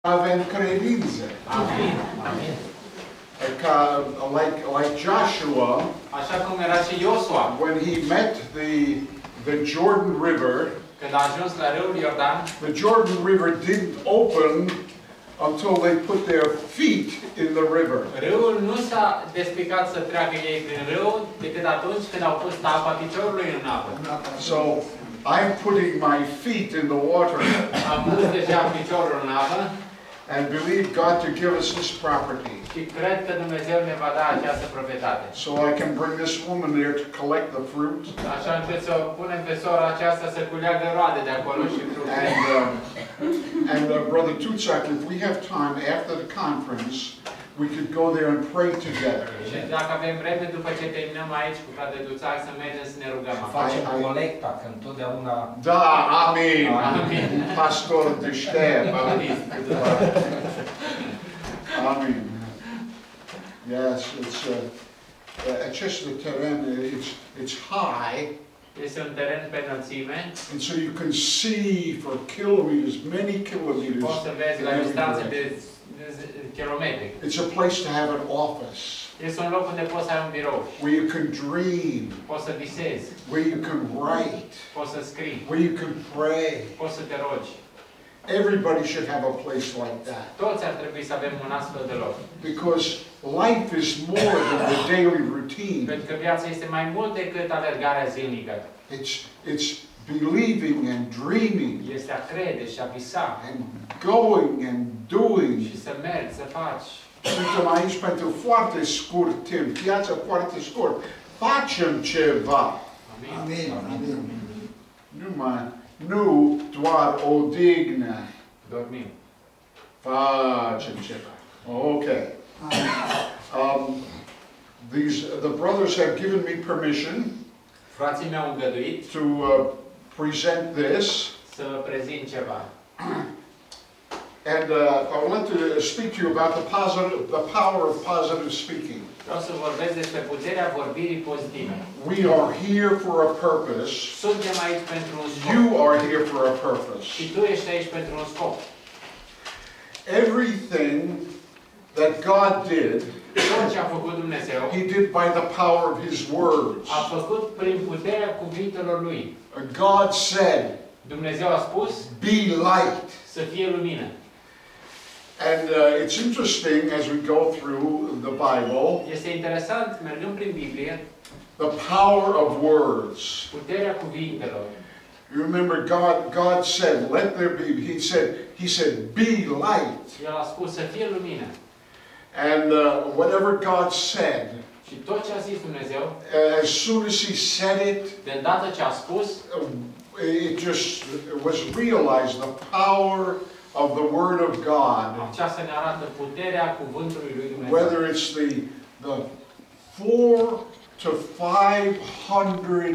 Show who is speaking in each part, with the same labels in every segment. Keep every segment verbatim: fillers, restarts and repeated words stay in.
Speaker 1: avem credință.
Speaker 2: Amin. Amin.
Speaker 1: Ca, like, like Joshua,
Speaker 2: Așa cum era și Iosua,
Speaker 1: when he met the, the Jordan River,
Speaker 2: când a ajuns la râul Iordan,
Speaker 1: the Jordan River didn't open until they put their feet in the river.
Speaker 2: Râul nu s-a despicat să treacă ei prin râu decât atunci când au pus tapa piciorului în apă.
Speaker 1: So, I'm putting my feet in the water
Speaker 2: Am pus deja piciorul în apă
Speaker 1: and believe God to give us this property.
Speaker 2: și cred că Dumnezeu ne va da această proprietate.
Speaker 1: So I can bring this woman there to collect the fruit.
Speaker 2: Așa încât să o punem pe sora aceasta să culeagă roade de acolo și fructe.
Speaker 1: And, um, and uh, Brother Tutsak, if we have time after the conference, we could go there and pray together.
Speaker 2: Și dacă avem vreme după ce terminăm aici cu frate Duțac să mergem să ne rugăm.
Speaker 3: Facem colecta, că întotdeauna...
Speaker 1: Da, amin.
Speaker 2: Amin.
Speaker 1: Pastor deștept. Amin. Amin. Yes, it's uh, acest teren, it's it's high.
Speaker 2: Este un teren pe înălțime.
Speaker 1: And so you can see for kilometers, many kilometers.
Speaker 2: Poți să vezi la distanțe de kilometri.
Speaker 1: It's a place to have an office.
Speaker 2: Este un loc unde poți să ai un birou.
Speaker 1: Where you can dream.
Speaker 2: Poți să visezi.
Speaker 1: Where you can write.
Speaker 2: Poți să scrii.
Speaker 1: Where you can pray.
Speaker 2: Poți să te rogi.
Speaker 1: Everybody should have a place like that.
Speaker 2: Toți ar trebui să avem un astfel de loc.
Speaker 1: Because life is more than the daily routine.
Speaker 2: Pentru că viața este mai mult decât alergarea zilnică.
Speaker 1: It's it's believing and dreaming.
Speaker 2: Este a crede și a visa.
Speaker 1: And going and doing.
Speaker 2: Și să mergi, să faci.
Speaker 1: Suntem aici pentru foarte scurt timp, viața foarte scurt. Facem ceva.
Speaker 2: Amin.
Speaker 1: Amin. Amin. Numai, nu doar odihnă.
Speaker 2: Dormim.
Speaker 1: Facem ceva. Okay. Um, these the brothers have given me permission.
Speaker 2: Frații mi-au îngăduit
Speaker 1: to uh, present this.
Speaker 2: Să prezint ceva.
Speaker 1: And uh, I would like to speak to you about the positive, the power of positive speaking.
Speaker 2: Vreau să vorbesc despre puterea vorbirii pozitive.
Speaker 1: We are here for a purpose.
Speaker 2: Suntem aici pentru un scop.
Speaker 1: You are here for a purpose.
Speaker 2: Și tu ești aici pentru un scop.
Speaker 1: Everything that God did,
Speaker 2: tot ce a făcut Dumnezeu,
Speaker 1: He did by the power of His words.
Speaker 2: A făcut prin puterea cuvintelor lui.
Speaker 1: God said,
Speaker 2: Dumnezeu a spus,
Speaker 1: be light.
Speaker 2: Să fie lumină.
Speaker 1: And uh, it's interesting as we go through the Bible.
Speaker 2: Este interesant, mergând prin Biblie,
Speaker 1: the power of words.
Speaker 2: Puterea cuvintelor.
Speaker 1: You remember God God said, let there be, he said, he said, be light.
Speaker 2: El a spus să fie lumină.
Speaker 1: And uh, whatever God said,
Speaker 2: și tot ce a zis Dumnezeu,
Speaker 1: as soon as he said it,
Speaker 2: de îndată ce a spus,
Speaker 1: it just was realized the power of the Word of God.
Speaker 2: Aceasta ne arată puterea cuvântului lui Dumnezeu.
Speaker 1: Whether it's the the four to five hundred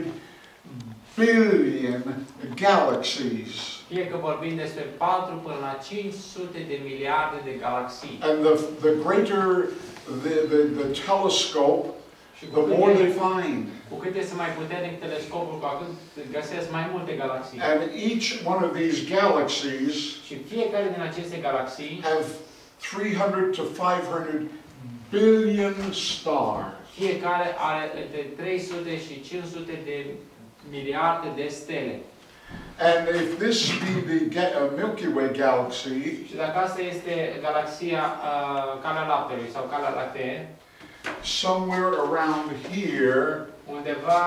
Speaker 1: billion galaxies.
Speaker 2: Fie că vorbim despre patru până la cinci sute de miliarde de galaxii.
Speaker 1: And the the greater the the, the telescope, the more they find.
Speaker 2: Cu cât este mai puternic telescopul, cu atât găsesc mai multe galaxii.
Speaker 1: And each one of these galaxies
Speaker 2: și fiecare din aceste galaxii
Speaker 1: have three hundred to five hundred billion stars.
Speaker 2: Fiecare are între trei sute și cinci sute de miliarde de stele.
Speaker 1: And if this be the uh, Milky Way galaxy,
Speaker 2: și dacă asta este galaxia uh, Calea Laptelui sau Calea Lactee,
Speaker 1: somewhere around here
Speaker 2: undeva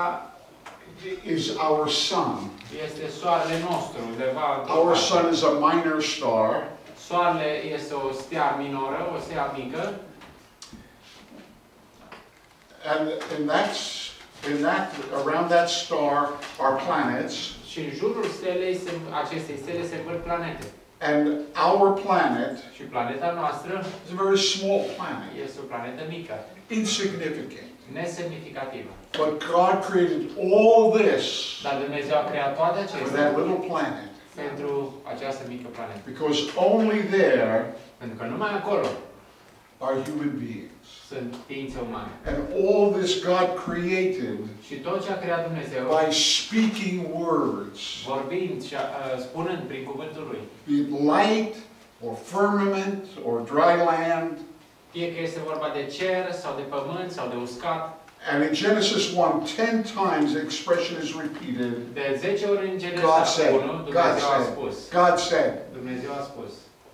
Speaker 1: is our sun.
Speaker 2: Este soarele nostru, undeva.
Speaker 1: Our sun is a minor star.
Speaker 2: Soarele este o stea minoră, o stea mică.
Speaker 1: And in that, in that, around that star are planets.
Speaker 2: Și în jurul stelei, acestei stele se văd planete.
Speaker 1: And our planet
Speaker 2: și planeta noastră
Speaker 1: is a very small planet.
Speaker 2: Este o planetă mică.
Speaker 1: Insignificant.
Speaker 2: Nesemnificativă.
Speaker 1: But God created all this.
Speaker 2: Dar Dumnezeu a creat toate acestea.
Speaker 1: For that little planet.
Speaker 2: Pentru această mică planetă.
Speaker 1: Because only there
Speaker 2: pentru că numai acolo
Speaker 1: are human beings.
Speaker 2: Sunt ființe umane.
Speaker 1: And all this God created
Speaker 2: și tot ce a creat Dumnezeu
Speaker 1: by speaking words.
Speaker 2: Vorbind și uh, spunând prin cuvântul lui.
Speaker 1: Be it light or firmament, or dry land.
Speaker 2: Fie că este vorba de cer, sau de pământ, sau de uscat.
Speaker 1: And in Genesis one, ten times the expression is repeated.
Speaker 2: De zece ori în
Speaker 1: God
Speaker 2: Genesa
Speaker 1: said,
Speaker 2: unu,
Speaker 1: God
Speaker 2: Dumnezeu a
Speaker 1: said,
Speaker 2: spus.
Speaker 1: God said.
Speaker 2: Dumnezeu a spus.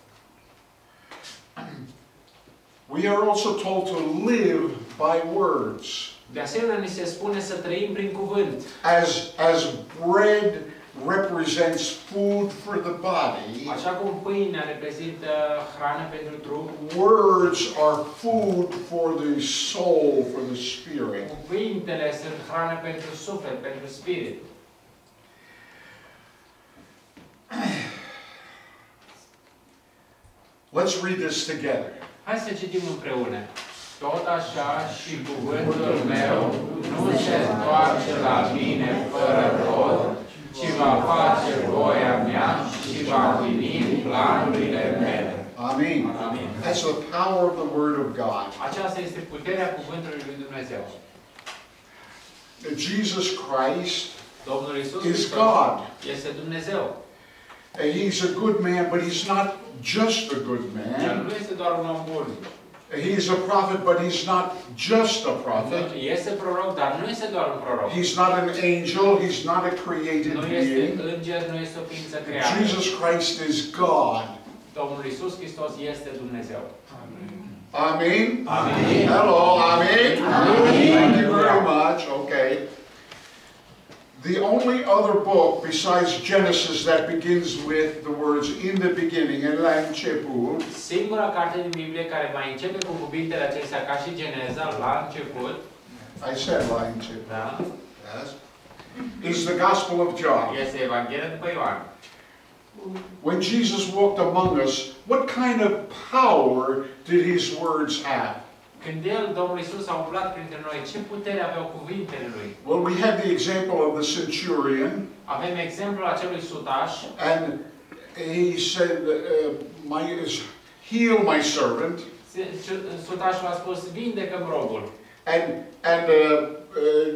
Speaker 1: We are also told to live by words.
Speaker 2: De asemenea, ni se spune să trăim prin cuvânt.
Speaker 1: As, as bread represents food for the body,
Speaker 2: Așa cum pâinea reprezintă hrană pentru trup,
Speaker 1: words are food for the soul, for the spirit.
Speaker 2: cuvintele sunt hrană pentru suflet, pentru spirit.
Speaker 1: Let's read this together.
Speaker 2: Hai să citim împreună. Tot așa și cuvântul meu nu se întoarce la mine fără rod, ci va face voia mea și va împlini planurile mele.
Speaker 1: Amen.
Speaker 2: Amin.
Speaker 1: That's the power of the Word of God.
Speaker 2: Aceasta este puterea cuvântului lui Dumnezeu.
Speaker 1: Jesus Christ
Speaker 2: Domnul Iisus
Speaker 1: is
Speaker 2: Hristos
Speaker 1: God.
Speaker 2: este Dumnezeu.
Speaker 1: And He's a good man, but He's not just a good
Speaker 2: Dar
Speaker 1: man.
Speaker 2: nu este doar un om bun.
Speaker 1: He's a prophet, but He's not just a prophet.
Speaker 2: Este proroc, dar nu este doar un proroc.
Speaker 1: He's not an angel. He's not a created
Speaker 2: Nu este
Speaker 1: being.
Speaker 2: înger, nu este o ființă creată.
Speaker 1: Jesus Christ is God.
Speaker 2: Domnul Iisus Hristos este Dumnezeu.
Speaker 1: Amen?
Speaker 2: Amen.
Speaker 1: Hello, amen? Thank you very much. Okay. The only other book besides Genesis that begins with the words in the beginning, and la început,
Speaker 2: Singura carte din Biblie care mai începe cu cuvintele acestea ca și Geneza, la început,
Speaker 1: I said la început,
Speaker 2: da?
Speaker 1: yes, is the Gospel of John.
Speaker 2: Este Evanghelia după Ioan.
Speaker 1: When Jesus walked among us, what kind of power did His words have?
Speaker 2: Când El, Domnul Iisus, a umblat printre noi, ce putere aveau cuvintele Lui?
Speaker 1: Well, we have the example of the centurion,
Speaker 2: Avem exemplul acelui sutaș,
Speaker 1: and he said, uh, my, heal my servant.
Speaker 2: sutașul a spus, vindecă-mi robul.
Speaker 1: And, and uh, uh,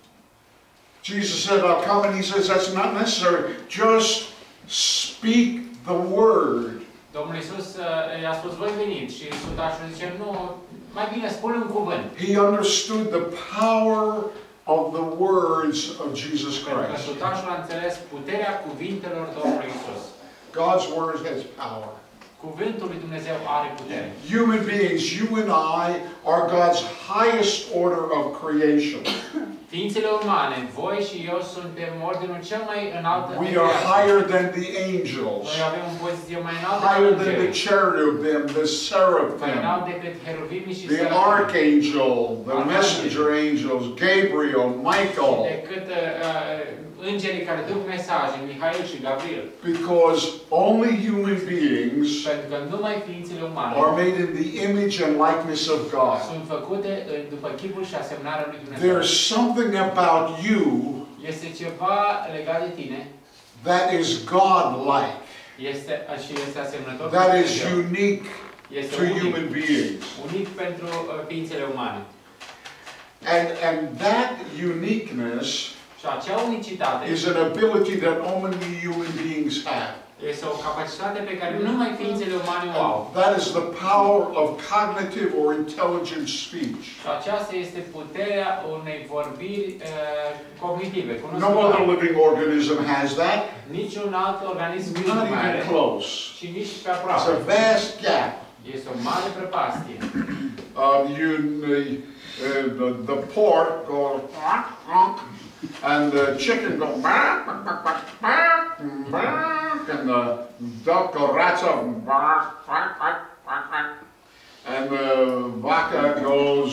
Speaker 1: Jesus said, I'll come, and He says, that's not necessary. Just speak the word.
Speaker 2: Domnul Iisus uh, i-a spus, voi veniți. Și sutașul zice, nu, mai bine spune un cuvânt.
Speaker 1: He understood the power of the words of Jesus
Speaker 2: Pentru că
Speaker 1: Christ.
Speaker 2: sutașul a înțeles puterea cuvintelor Domnului Iisus.
Speaker 1: God's word has power.
Speaker 2: Cuvântul lui Dumnezeu are putere.
Speaker 1: Human beings, you and I, are God's highest order of creation.
Speaker 2: Ființele umane, voi și eu, suntem ordinul cel mai înalt de
Speaker 1: We are
Speaker 2: creație.
Speaker 1: higher than the angels,
Speaker 2: Noi avem o poziție mai înaltă
Speaker 1: higher
Speaker 2: decât
Speaker 1: than the
Speaker 2: îngerii,
Speaker 1: cherubim, the
Speaker 2: mai
Speaker 1: seraphim,
Speaker 2: înalt decât heruvimii și
Speaker 1: the
Speaker 2: serafimii,
Speaker 1: archangel, the messenger angels, Gabriel, Michael,
Speaker 2: decât uh, uh, îngerii care duc mesaje, Mihail și Gabriel.
Speaker 1: because only human beings
Speaker 2: Pentru că numai ființele umane
Speaker 1: are made in the image and likeness of God.
Speaker 2: sunt făcute uh, după chipul și asemănarea lui Dumnezeu.
Speaker 1: There's something about you
Speaker 2: Este ceva legat de tine,
Speaker 1: that is God-like,
Speaker 2: este, și este asemănător cu
Speaker 1: that is
Speaker 2: Dumnezeu.
Speaker 1: unique
Speaker 2: Este
Speaker 1: to
Speaker 2: unic,
Speaker 1: human beings.
Speaker 2: unic pentru uh, ființele umane.
Speaker 1: And, and that uniqueness
Speaker 2: Și acea unicitate
Speaker 1: is an ability that only human beings have.
Speaker 2: este o capacitate pe care numai ființele umane o au.
Speaker 1: And that is the power of cognitive or intelligent speech.
Speaker 2: Și aceasta este puterea unei vorbiri uh, cognitive,
Speaker 1: No other
Speaker 2: cunoscătoare.
Speaker 1: living organism has that,
Speaker 2: Niciun alt organism nu
Speaker 1: not
Speaker 2: mai are
Speaker 1: even close.
Speaker 2: și nici pe
Speaker 1: It's
Speaker 2: aproape.
Speaker 1: a vast gap.
Speaker 2: Este o mare prăpastie.
Speaker 1: Um, you, the, uh, the, the pork goes, "Honk, honk," and the chicken goes, "Bark, bark, bark, bark, bark, bark," and the duck or rats up, "Bark, bark, bark, bark, bark," and the vaca goes,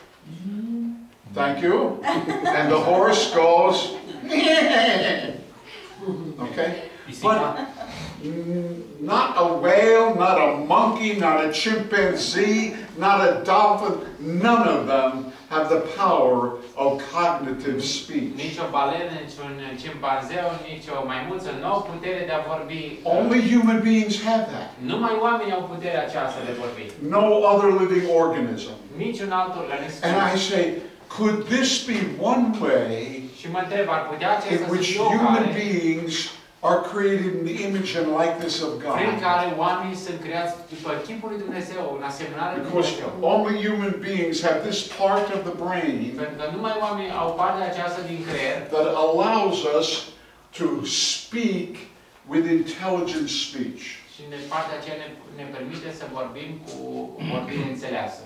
Speaker 1: "Thank you," and the horse goes, okay? But mm, not a whale, not a monkey, not a chimpanzee, not a dolphin, none of them have the power of cognitive speech.
Speaker 2: Nici o balenă, nici un cimpanzeu, nici o maimuță nu au putere de a vorbi.
Speaker 1: Only human beings have that.
Speaker 2: Numai oamenii au puterea aceasta de vorbi.
Speaker 1: No other living organism.
Speaker 2: Niciun alt organism.
Speaker 1: And I say, could this be one way
Speaker 2: Și mă întreb, ar putea
Speaker 1: in
Speaker 2: acesta să
Speaker 1: which
Speaker 2: fie o
Speaker 1: human
Speaker 2: cale
Speaker 1: beings are created in the image and likeness of
Speaker 2: prin
Speaker 1: God.
Speaker 2: care oamenii sunt creați după chipul lui Dumnezeu, în asemănare lui
Speaker 1: Because
Speaker 2: Dumnezeu.
Speaker 1: only human beings have this part of the brain
Speaker 2: Pentru că numai oamenii au partea aceasta din creier
Speaker 1: that allows us to speak with intelligent speech.
Speaker 2: și ne partea aceea ne, ne permite să vorbim cu vorbire înțeleasă.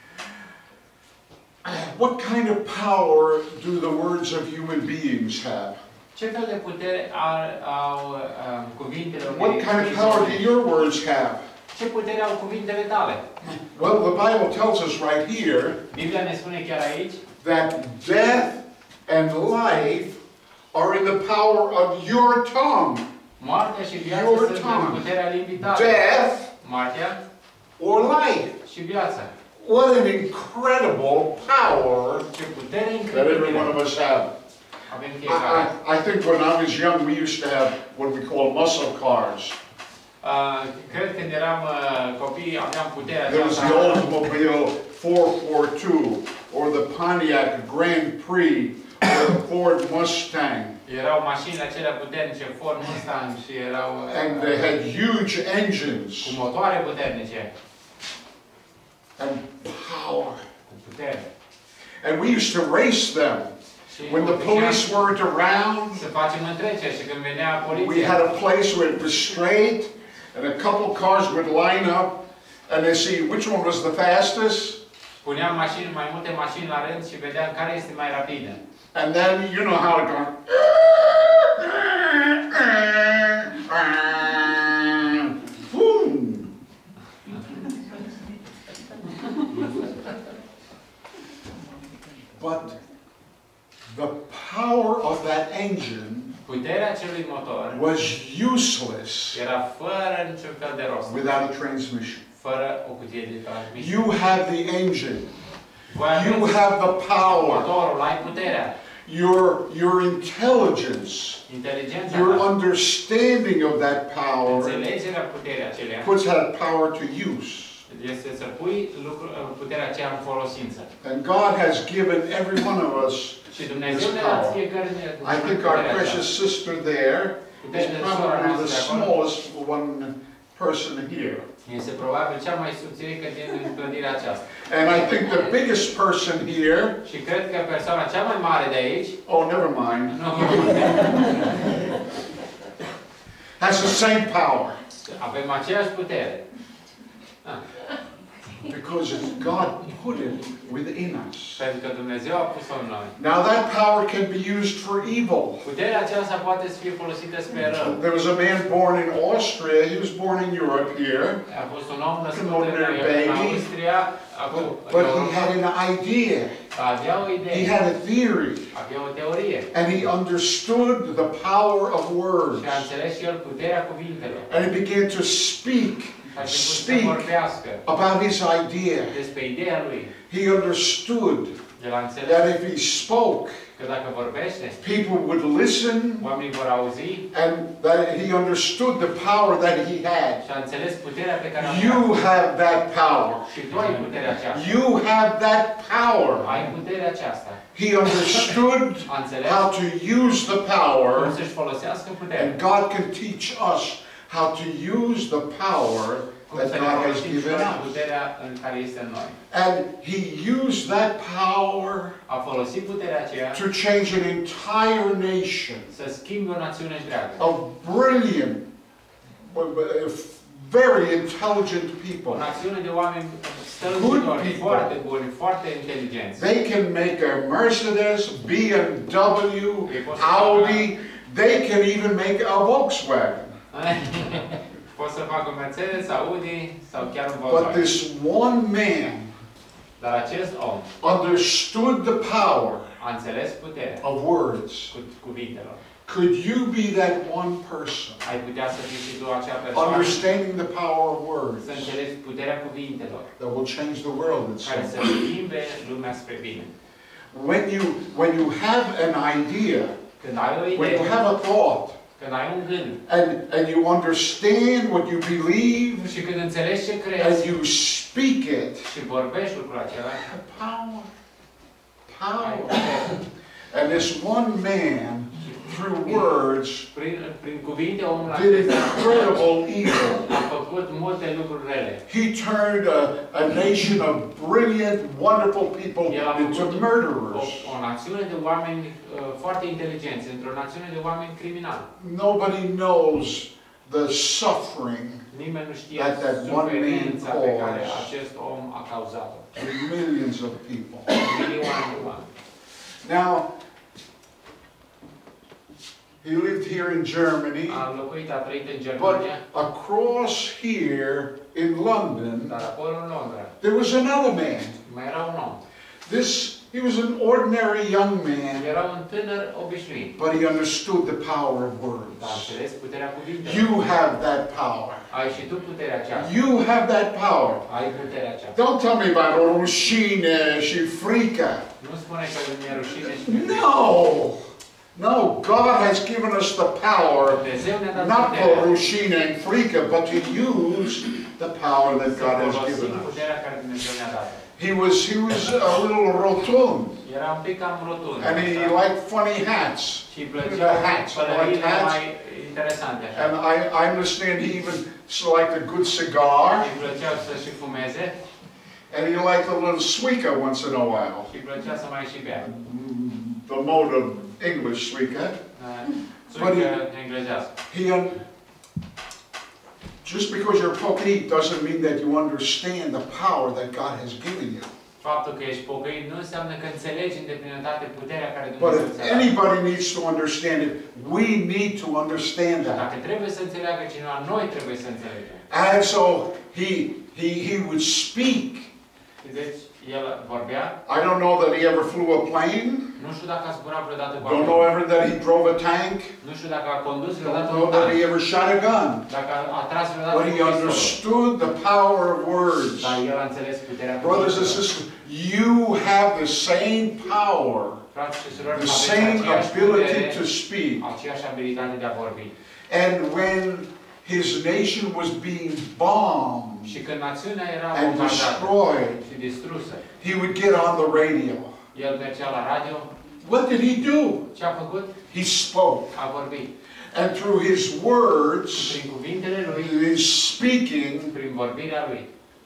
Speaker 1: What kind of power do the words of human beings have?
Speaker 2: Ce fel de putere au, au um, cuvintele
Speaker 1: What kind of power do your words have?
Speaker 2: Ce putere au cuvintele tale?
Speaker 1: Well, the Bible tells us right here
Speaker 2: Biblia ne spune chiar aici
Speaker 1: that death and life are in the power of your tongue.
Speaker 2: moartea și viața
Speaker 1: Your
Speaker 2: sunt
Speaker 1: tongue.
Speaker 2: în puterea limbii tale.
Speaker 1: Death
Speaker 2: Moartea
Speaker 1: or life.
Speaker 2: și viața.
Speaker 1: What an incredible power
Speaker 2: Ce putere
Speaker 1: that every one
Speaker 2: incredibilă
Speaker 1: of us have.
Speaker 2: avem
Speaker 1: I,
Speaker 2: fiecare.
Speaker 1: I, I think when I was young, we used to have what we call muscle cars.
Speaker 2: Uh, cred că când eram uh, copii aveam puterea
Speaker 1: There was the
Speaker 2: aceasta.
Speaker 1: Oldsmobile four forty-two, or the Pontiac Grand Prix, or the Ford Mustang.
Speaker 2: Erau mașinile acelea puternice, Ford Mustang și erau uh,
Speaker 1: And they had huge engines
Speaker 2: cu motoare puternice,
Speaker 1: and power.
Speaker 2: cu putere.
Speaker 1: And we used to race them.
Speaker 2: Și
Speaker 1: When the
Speaker 2: obișnuiam
Speaker 1: police weren't around,
Speaker 2: să facem întreceri și când venea
Speaker 1: we
Speaker 2: poliția,
Speaker 1: had a place where it was straight, and a couple cars would line up, and they see which one was the fastest.
Speaker 2: puneam mașini, mai multe mașini la rând și vedeam care este mai rapidă.
Speaker 1: And then you know how it goes. Boom. But the power of that engine
Speaker 2: Puterea acelui motor
Speaker 1: was useless
Speaker 2: era fără niciun fel de rost,
Speaker 1: without a transmission.
Speaker 2: fără o cutie de transmisie.
Speaker 1: You have the engine.
Speaker 2: Voi
Speaker 1: You
Speaker 2: aveți
Speaker 1: have the power.
Speaker 2: motorul, ai puterea,
Speaker 1: Your, your intelligence,
Speaker 2: inteligența
Speaker 1: your
Speaker 2: ta,
Speaker 1: understanding of that power
Speaker 2: înțelegerea puterii acelea,
Speaker 1: puts that power to use.
Speaker 2: este să pui lucru, puterea aceea în folosință.
Speaker 1: And God has given every one of us.
Speaker 2: Și Dumnezeu ne-a dat fiecare dintre
Speaker 1: I think our precious sister there is probably the smallest one person here.
Speaker 2: Este probabil cea mai subțirică din clădirea aceasta.
Speaker 1: And I think the biggest person here,
Speaker 2: Și cred că persoana cea mai mare de aici,
Speaker 1: oh, never mind,
Speaker 2: nu,
Speaker 1: has the same power.
Speaker 2: avem aceeași putere. Ah.
Speaker 1: Because God put it within us.
Speaker 2: Pentru că Dumnezeu a pus-o în noi.
Speaker 1: Now that power can be used for evil.
Speaker 2: Puterea aceasta poate să fie folosită spre rău.
Speaker 1: There was a man born in Austria. He was born in Europe here.
Speaker 2: A fost un om născut
Speaker 1: An ordinary
Speaker 2: în
Speaker 1: baby.
Speaker 2: Austria, acum,
Speaker 1: But, but he had an idea.
Speaker 2: avea o
Speaker 1: He
Speaker 2: idee,
Speaker 1: had a theory.
Speaker 2: avea o teorie.
Speaker 1: And he understood the power of words.
Speaker 2: Și a înțeles și el puterea cuvintelor.
Speaker 1: And he began to speak,
Speaker 2: A început să
Speaker 1: speak
Speaker 2: vorbească
Speaker 1: about his idea.
Speaker 2: despre ideea lui.
Speaker 1: He understood
Speaker 2: El a înțeles
Speaker 1: that if he spoke,
Speaker 2: că dacă vorbește,
Speaker 1: people would listen,
Speaker 2: oamenii vor auzi
Speaker 1: and that he understood the power that he had.
Speaker 2: și a înțeles puterea pe care a
Speaker 1: You have that power.
Speaker 2: Și tu ai puterea aceasta.
Speaker 1: You have that power.
Speaker 2: Ai puterea aceasta.
Speaker 1: He understood
Speaker 2: A înțeles
Speaker 1: how to use the
Speaker 2: cum
Speaker 1: power,
Speaker 2: să-și folosească puterea.
Speaker 1: and God can teach us how to use the power
Speaker 2: Cum
Speaker 1: that
Speaker 2: să ne
Speaker 1: God has
Speaker 2: folosim și
Speaker 1: given
Speaker 2: noi
Speaker 1: us.
Speaker 2: puterea în care este în noi.
Speaker 1: And he used that power
Speaker 2: A folosit puterea aceea
Speaker 1: to change an entire nation
Speaker 2: să schimbe o națiune întreagă.
Speaker 1: of brilliant, very intelligent
Speaker 2: O
Speaker 1: people.
Speaker 2: națiune de oameni strălucitori,
Speaker 1: people.
Speaker 2: foarte buni, foarte inteligenți.
Speaker 1: They can make a Mercedes, B M W, Audi, they can even make a Volkswagen.
Speaker 2: Poți să facă Mercedes, Audi sau chiar un
Speaker 1: But
Speaker 2: Volkswagen.
Speaker 1: this one man
Speaker 2: Dar acest om
Speaker 1: understood the power
Speaker 2: a înțeles puterea
Speaker 1: of words.
Speaker 2: cu cuvintelor.
Speaker 1: Could you be that one person,
Speaker 2: Ai putea să fii și tu acea persoană
Speaker 1: understanding the power of words,
Speaker 2: să înțelegi puterea cuvintelor
Speaker 1: that will change the world in
Speaker 2: care
Speaker 1: some
Speaker 2: să
Speaker 1: way?
Speaker 2: schimbe lumea spre bine.
Speaker 1: When you, when you have an idea,
Speaker 2: Când ai o
Speaker 1: when
Speaker 2: idee,
Speaker 1: you have a thought,
Speaker 2: când ai un gând
Speaker 1: and, and you understand what you believe,
Speaker 2: și când înțelegi ce
Speaker 1: and
Speaker 2: crezi
Speaker 1: you speak it,
Speaker 2: și vorbești lucrul acela,
Speaker 1: power,
Speaker 2: ai
Speaker 1: power.
Speaker 2: putere.
Speaker 1: And this one man through words,
Speaker 2: Prin, prin cuvinte, omul
Speaker 1: did
Speaker 2: acesta
Speaker 1: incredible evil.
Speaker 2: a făcut multe lucruri rele.
Speaker 1: He turned a, a nation of brilliant, wonderful people
Speaker 2: El a
Speaker 1: into
Speaker 2: făcut o,
Speaker 1: murderers.
Speaker 2: o națiune de oameni uh, foarte inteligenți, într-o națiune de oameni criminali.
Speaker 1: Nobody knows the suffering
Speaker 2: Nimeni nu știe
Speaker 1: That- that one man
Speaker 2: suferința pe care
Speaker 1: caused.
Speaker 2: acest om a cauzat-o.
Speaker 1: to millions of people.
Speaker 2: Milioane de oameni.
Speaker 1: Now, he lived here in Germany,
Speaker 2: A locuit, a trăit în
Speaker 1: but
Speaker 2: Germania,
Speaker 1: across here in London,
Speaker 2: dar acolo în Londra
Speaker 1: there was another man.
Speaker 2: mai era un om.
Speaker 1: This, he was an ordinary young man,
Speaker 2: Era un tânăr obișnuit,
Speaker 1: but he understood the power of
Speaker 2: dar
Speaker 1: words.
Speaker 2: înțeles puterea cuvintelor.
Speaker 1: You have that power.
Speaker 2: Ai și tu puterea aceasta.
Speaker 1: You have that power.
Speaker 2: Ai puterea aceasta.
Speaker 1: Don't tell me about rușine și frică.
Speaker 2: Nu spune că mi-e rușine și mi-e frică.
Speaker 1: No! No, God has given us the power,
Speaker 2: Dumnezeu ne-a dat
Speaker 1: not for
Speaker 2: puterea.
Speaker 1: rușine and frică, but to use the power that
Speaker 2: Să
Speaker 1: God has
Speaker 2: folosim
Speaker 1: given us.
Speaker 2: puterea care Dumnezeu ne-a dat.
Speaker 1: He was, he was a little rotund,
Speaker 2: Era un pic cam rotund.
Speaker 1: and he liked funny hats.
Speaker 2: Și îi
Speaker 1: The
Speaker 2: plăceau
Speaker 1: hats, I like
Speaker 2: pălăriile
Speaker 1: hats.
Speaker 2: mai interesante. așa.
Speaker 1: And I, I understand he even liked a good cigar,
Speaker 2: Îi plăceau să și fumeze
Speaker 1: and he liked a little suica once in a while.
Speaker 2: și îi plăcea să mai și bea.
Speaker 1: The mode of English suica.
Speaker 2: Țuică englezească.
Speaker 1: He, un just because you're pocăit doesn't mean that you understand the power that God has given you.
Speaker 2: Faptul că ești pocăit nu înseamnă că înțelegi în deplinătate puterea care
Speaker 1: But
Speaker 2: Dumnezeu
Speaker 1: if
Speaker 2: ți-a dat.
Speaker 1: anybody needs to understand it, we need to understand that.
Speaker 2: Dacă trebuie să înțeleagă cineva, noi trebuie să înțelegem.
Speaker 1: And so he, he, he would speak.
Speaker 2: Deci, el vorbea.
Speaker 1: I don't know that he ever flew a plane.
Speaker 2: Nu știu dacă a zburat vreodată cu
Speaker 1: Don't know
Speaker 2: avion.
Speaker 1: ever that he drove a tank.
Speaker 2: Nu știu dacă a condus
Speaker 1: Don't
Speaker 2: vreodată
Speaker 1: know
Speaker 2: un
Speaker 1: that
Speaker 2: tank.
Speaker 1: he ever shot a gun.
Speaker 2: Dacă a, a tras vreodată
Speaker 1: But
Speaker 2: un
Speaker 1: he
Speaker 2: pistol.
Speaker 1: understood the power of words.
Speaker 2: Dar el a înțeles puterea
Speaker 1: Brothers and
Speaker 2: cuvintelor.
Speaker 1: sisters, you have the same power,
Speaker 2: Frați și surori,
Speaker 1: the
Speaker 2: aveți
Speaker 1: same
Speaker 2: aceeași
Speaker 1: ability
Speaker 2: putere,
Speaker 1: to speak.
Speaker 2: aceeași abilitate de a vorbi.
Speaker 1: And when his nation was being bombed
Speaker 2: Și când națiunea era
Speaker 1: and
Speaker 2: bombardată
Speaker 1: destroyed,
Speaker 2: și distrusă,
Speaker 1: he would get on the radio.
Speaker 2: el mergea la radio.
Speaker 1: What did he do?
Speaker 2: Ce a făcut?
Speaker 1: He spoke.
Speaker 2: A vorbit.
Speaker 1: And through his words,
Speaker 2: Prin cuvintele lui,
Speaker 1: his speaking,
Speaker 2: prin vorbirea lui,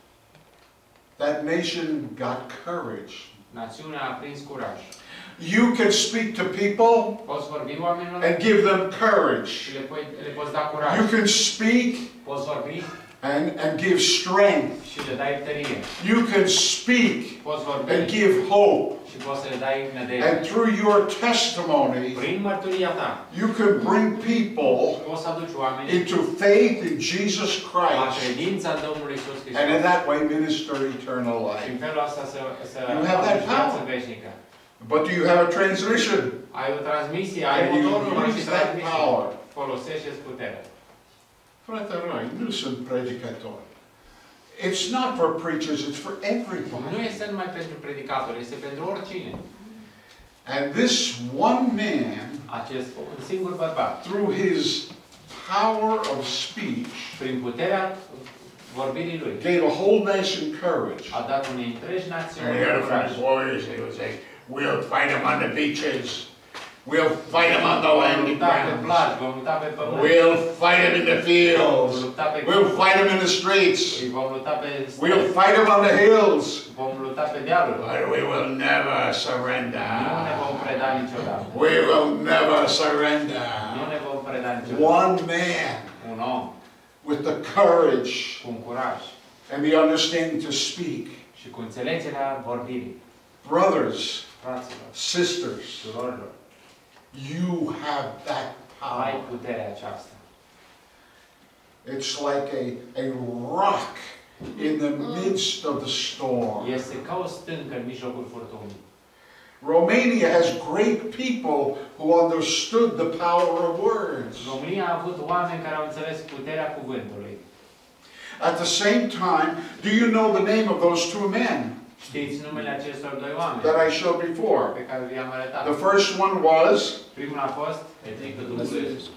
Speaker 1: that nation got courage.
Speaker 2: națiunea a prins curaj.
Speaker 1: You can speak to people
Speaker 2: Poți vorbi oamenilor
Speaker 1: and give them courage.
Speaker 2: și le, poi, le poți da curaj.
Speaker 1: You can speak
Speaker 2: Poți vorbi
Speaker 1: and, and give strength.
Speaker 2: și le dai tărie.
Speaker 1: You can speak
Speaker 2: Poți vorbi
Speaker 1: and give hope.
Speaker 2: și poți să le dai nădejde.
Speaker 1: And through your testimony,
Speaker 2: Prin mărturia ta,
Speaker 1: you can bring people
Speaker 2: poți să aduci oameni
Speaker 1: into faith in Jesus
Speaker 2: la
Speaker 1: Christ,
Speaker 2: credința în Domnul Iisus
Speaker 1: and in
Speaker 2: Hristos.
Speaker 1: that way minister eternal
Speaker 2: Și
Speaker 1: life.
Speaker 2: în felul ăsta să, să
Speaker 1: You have that
Speaker 2: aduci viață
Speaker 1: power.
Speaker 2: veșnică.
Speaker 1: But do you have a transmission?
Speaker 2: Ai o transmisie, ai
Speaker 1: And you
Speaker 2: motorul, ai și
Speaker 1: use that
Speaker 2: transmisie.
Speaker 1: power.
Speaker 2: Folosește-ți puterea.
Speaker 1: Frate răi, nu sunt predicatori. It's not for preachers, it's for
Speaker 2: Nu
Speaker 1: everybody.
Speaker 2: este numai pentru predicatori, este pentru oricine.
Speaker 1: And this one man,
Speaker 2: Acest un singur bărbat,
Speaker 1: through his power of speech,
Speaker 2: prin puterea vorbirii lui,
Speaker 1: gave a whole nation courage.
Speaker 2: a dat unei întregi națiuni
Speaker 1: And he had a
Speaker 2: curaj.
Speaker 1: funny voice. He would say, "We'll fight them on the beaches. We'll fight them on the
Speaker 2: Vom
Speaker 1: landing
Speaker 2: lupta pe
Speaker 1: grounds.
Speaker 2: plaj, vom lupta pe pământ.
Speaker 1: We'll fight them in the
Speaker 2: Vom
Speaker 1: fields.
Speaker 2: lupta pe
Speaker 1: We'll
Speaker 2: câmpuri.
Speaker 1: fight them in the streets.
Speaker 2: Și vom lupta pe
Speaker 1: We'll
Speaker 2: străzi.
Speaker 1: fight them on the hills.
Speaker 2: Vom lupta pe dealuri.
Speaker 1: But we will never
Speaker 2: Nu ne
Speaker 1: surrender.
Speaker 2: vom preda niciodată.
Speaker 1: We will never surrender."
Speaker 2: Nu ne vom preda niciodată.
Speaker 1: One man
Speaker 2: Un om
Speaker 1: with the courage
Speaker 2: cu un curaj
Speaker 1: and the understanding to speak.
Speaker 2: și cu înțelegerea vorbirii.
Speaker 1: Brothers,
Speaker 2: Fraților,
Speaker 1: sisters,
Speaker 2: surorilor,
Speaker 1: you have that
Speaker 2: ai
Speaker 1: power.
Speaker 2: puterea aceasta.
Speaker 1: It's like a, a rock in the midst of the storm.
Speaker 2: Este ca o stâncă în mijlocul furtunii.
Speaker 1: Romania has great people who understood the power of words.
Speaker 2: România a avut oameni care au înțeles puterea cuvântului.
Speaker 1: At the same time, do you know the name of those two men
Speaker 2: Știți numele acestor doi oameni
Speaker 1: that I showed before?
Speaker 2: pe care vi-am arătat.
Speaker 1: The first one was
Speaker 2: Primul a fost Petrică Dubulescu.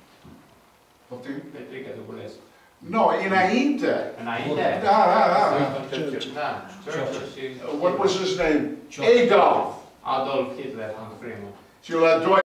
Speaker 2: Petrică Dubulescu.
Speaker 1: no, înainte.
Speaker 2: Înainte?
Speaker 1: Da, da, da.
Speaker 2: Da, Churchill și
Speaker 1: What was his name? Adolf.
Speaker 2: Adolf Hitler, în primul.
Speaker 1: Și la doi